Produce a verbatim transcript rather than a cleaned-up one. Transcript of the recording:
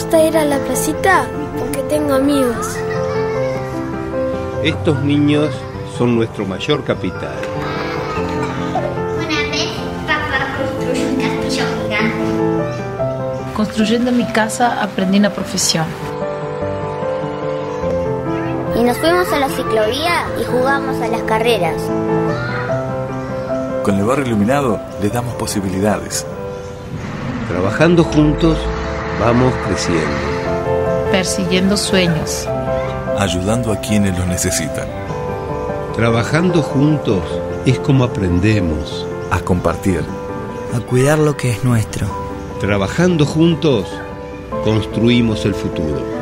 gusta ir a la placita porque tengo amigos. Estos niños son nuestro mayor capital. Una vez papá construyó un castillo gigante. Construyendo mi casa aprendí una profesión. Y nos fuimos a la ciclovía y jugamos a las carreras. Con el barrio iluminado le damos posibilidades. Trabajando juntos vamos creciendo. Persiguiendo sueños. Ayudando a quienes los necesitan. Trabajando juntos es como aprendemos a compartir, a cuidar lo que es nuestro. Trabajando juntos construimos el futuro.